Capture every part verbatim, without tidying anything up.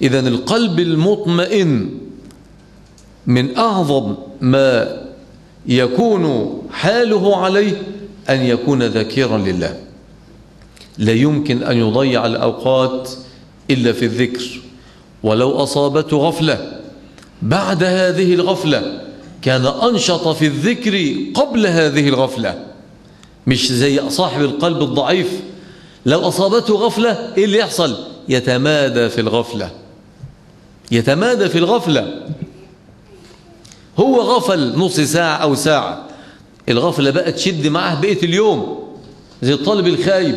إذن القلب المطمئن من أعظم ما يكون حاله عليه أن يكون ذاكرا لله، لا يمكن أن يضيع الأوقات إلا في الذكر، ولو أصابته غفلة بعد هذه الغفلة كان أنشط في الذكر قبل هذه الغفلة، مش زي صاحب القلب الضعيف لو أصابته غفلة إيه اللي يحصل؟ يتمادى في الغفلة، يتمادى في الغفلة. هو غفل نص ساعة أو ساعة، الغفلة بقى تشد معه بقية اليوم، زي الطالب الخايب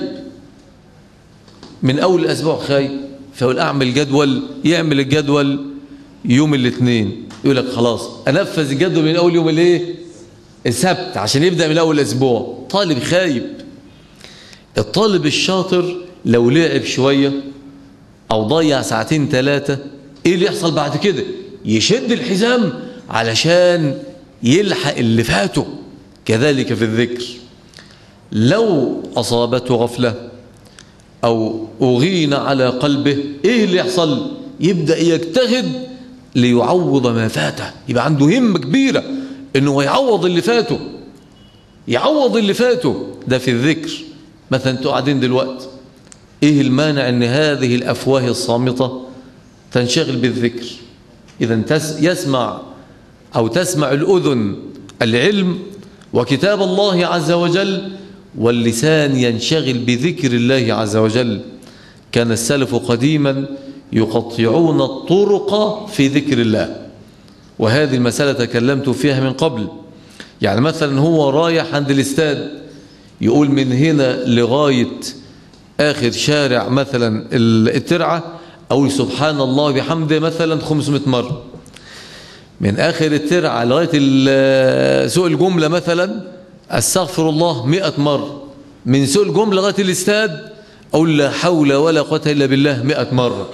من أول الأسبوع خايب، فيقول أعمل جدول، يعمل الجدول يوم الاثنين يقول لك خلاص أنفذ الجدول من أول يوم الايه؟ السبت عشان يبدأ من أول الأسبوع. طالب خايب. الطالب الشاطر لو لعب شوية أو ضيع ساعتين ثلاثة إيه اللي يحصل بعد كده؟ يشد الحزام علشان يلحق اللي فاته. كذلك في الذكر، لو أصابته غفلة أو أغين على قلبه إيه اللي يحصل؟ يبدأ يجتهد ليعوض ما فاته، يبقى عنده همة كبيرة إنه يعوض اللي فاته، يعوض اللي فاته. ده في الذكر. مثلا انتوا قاعدين دلوقتي، إيه المانع إن هذه الأفواه الصامتة تنشغل بالذكر؟ إذا يسمع أو تسمع الأذن العلم وكتاب الله عز وجل، واللسان ينشغل بذكر الله عز وجل. كان السلف قديما يقطعون الطرق في ذكر الله، وهذه المسألة تكلمت فيها من قبل. يعني مثلا هو رايح عند الاستاد يقول من هنا لغاية آخر شارع مثلا الترعة أقول سبحان الله بحمده مثلا خمسمائة مرة، من آخر الترعة لغاية سوق الجملة مثلا استغفر الله مئة مرة، من سوق الجملة لغاية الاستاد أقول لا حول ولا قوة إلا بالله مئة مرة.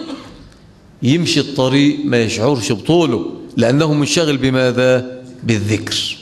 يمشي الطريق ما يشعرش بطوله لأنه منشغل بماذا؟ بالذكر.